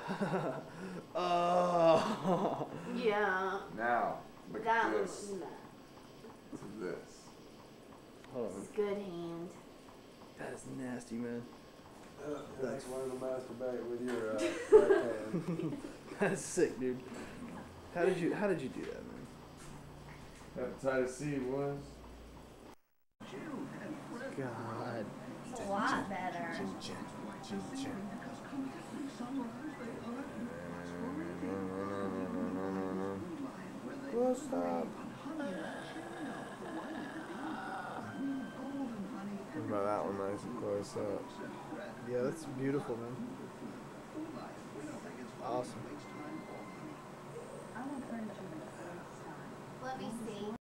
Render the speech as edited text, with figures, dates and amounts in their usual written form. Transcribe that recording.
Oh. Yeah. Now, look That at was this. To this. Hold on. good hand. That is nasty, man. That's one of the masturbate with your right hand. That's sick, dude. How did you do that, man? Hepatitis C was. God. It's a lot better. What's up? What about that one? Nice and close up. Yeah, that's beautiful, man. Awesome. Let me see.